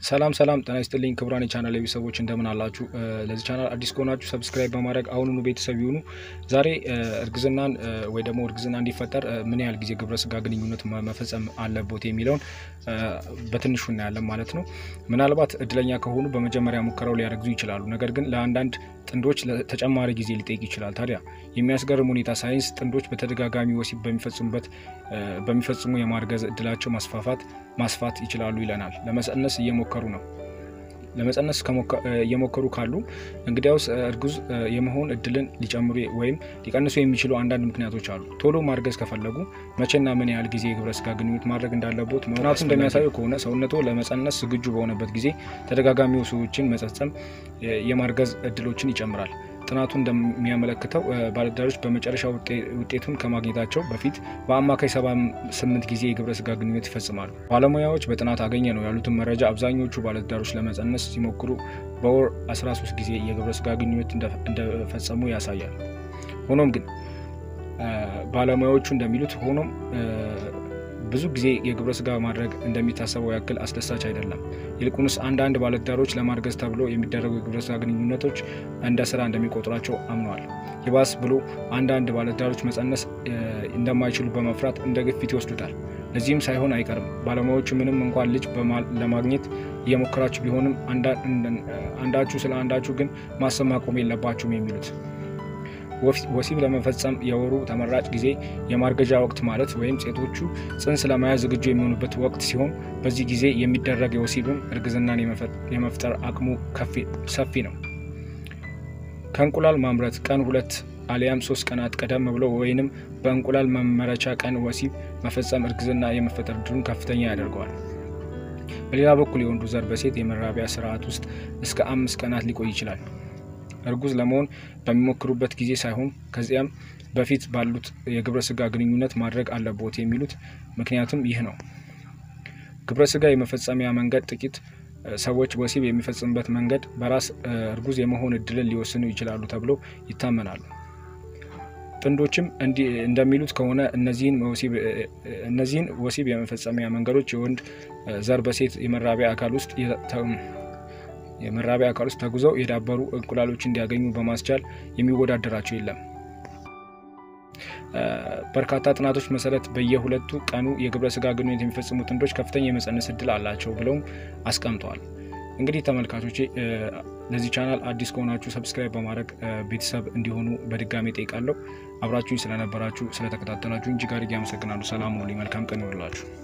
ሰላም ጤና ይስጥልኝ ክብራን ቻናል ቤተሰቦች እንደምን አላችሁ? ለዚህ ቻናል አዲስ ከሆናችሁ ሰብስክራይብ በማድረግ አሁኑኑ ቤተሰብ ይሁኑ። ዛሬ እርግዝናን ወይ ደግሞ እርግዝና እንዲፈጠር ምን ያህል ጊዜ ግብረ ስጋ ግንኙነት መፈጸም አለበት የሚለውን በትንሹ እናያለን ማለት ነው። ምናልባት እድለኛ ከሆኑ በመጀመሪያ ሙከራው ሊያረግዙ ይችላሉ። ነገር ግን ለአንዳንድ ጥንዶች ተጨማሪ ጊዜ ሊጠይቅ ይችላል። ታዲያ የሚያስገርም ሁኔታ ሳይንስ ጥንዶች በተደጋጋሚ ወሲብ በሚፈጽሙ የማርገዝ እድላቸው ማስፋት ይችላሉ ይለናል። ለመጸነስ እየሞከሩ ካሉ እንግዲያውስ እርጉዝ የመሆን እድልን ሊጨምሩ ወይም ሊቀንሱ የሚችሉ አንዳንድ ምክንያቶች አሉ። ቶሎ ማርገዝ ከፈለጉ መቼና ምን ያህል ጊዜ የግብረ ስጋ ግንኙነት ማድረግ እንዳለበት ጥናቱ እንደሚያሳየው ከሆነ ሰውነቱ ለመጸነስ ዝግጁ በሆነበት ጊዜ ተደጋጋሚ ወሲቦችን መፈጸም የማርገዝ እድሎችን ይጨምራል። ጥናቱ እንደሚያመለክተው ባለትዳሮች በመጨረሻ ውጤቱን ከማግኘታቸው በፊት በአማካይ 78 ጊዜ የግብረ ስጋ ግንኙነት ይፈጽማሉ። ባለሙያዎች በጥናት አገኘ ነው ያሉትን መረጃ አብዛኞቹ ባለትዳሮች ለመጸነስ ሲሞክሩ በወር 13 ጊዜ የግብረ ስጋ ግንኙነት እንደፈጸሙ ያሳያል። ሆኖም ግን ባለሙያዎቹ እንደሚሉት ብዙ ጊዜ የግብረ ስጋ ማድረግ እንደሚታሰበው ያክል አስደሳች አይደለም። ይልቁንስ አንዳንድ ባለትዳሮች ለማርገዝ ተብሎ የሚደረጉ የግብረ ስጋ ግንኙነቶች እንደ ስራ እንደሚቆጥሯቸው አምነዋል። ይባስ ብሎ አንዳንድ ባለትዳሮች መጸነስ እንደማይችሉ በመፍራት እንደ ግፊት ይወስዱታል። ለዚህም ሳይሆን አይቀርም ባለሙያዎቹ ምንም እንኳን ልጅ ለማግኘት እየሞከራችሁ ቢሆንም አንዳችሁ ስለ አንዳችሁ ግን ማሰብ ማቆም የለባችሁም የሚሉት ወሲብ ለመፈጸም የወሩ ተመራጭ ጊዜ የማርገዣ ወቅት ማለት ወይም ሴቶቹ ጽንስ ለመያዝ ዝግጁ የሚሆኑበት ወቅት ሲሆን በዚህ ጊዜ የሚደረግ የወሲብም እርግዝናን የመፍጠር አቅሙ ሰፊ ነው። ከእንቁላል ማምረት ቀን 2 አሊያም 3 ቀናት ቀደም ብሎ ወይንም በእንቁላል መመረቻ ቀን ወሲብ መፈጸም እርግዝና የመፈጠር እድሉን ከፍተኛ ያደርገዋል። በሌላ በኩል የወንዱ ዘር በሴት የመራቢያ ስርዓት ውስጥ እስከ 5 ቀናት ሊቆይ ይችላል። እርጉዝ ለመሆን በሚሞክሩበት ጊዜ ሳይሆን ከዚያም በፊት ባሉት የግብረ ስጋ ግንኙነት ማድረግ አለበት የሚሉት ምክንያቱም ይህ ነው። ግብረ ስጋ የመፈጸሚያ መንገድ ጥቂት ሰዎች ወሲብ የሚፈጽሙበት መንገድ በራስ እርጉዝ የመሆን እድልን ሊወስኑ ይችላሉ ተብሎ ይታመናሉ። ጥንዶችም እንደሚሉት ከሆነ እነዚህን ወሲብ የመፈጸሚያ መንገዶች የወንድ ዘር በሴት የመራቢያ አካል ውስጥ ተጉዘው የዳበሩ እንቁላሎች እንዲያገኙ በማስቻል የሚወዳደራቸው የለም። በርካታ ጥናቶች መሰረት በየሁለቱ ቀኑ የግብረ ስጋ ግንኙነት የሚፈጽሙ ጥንዶች ከፍተኛ የመጸነስ እድል አላቸው ብለው አስቀምጠዋል። እንግዲህ ተመልካቾቼ ለዚህ ቻናል አዲስ ከሆናችሁ ሰብስክራይብ በማድረግ ቤተሰብ እንዲሆኑ በድጋሚ ጠይቃለሁ። አብራችሁኝ ስለነበራችሁ ስለተከታተላችሁ እጅግ አድርጌ አመሰግናለሁ። ሰላም ሁኑ። መልካም ቀን ይሁንላችሁ።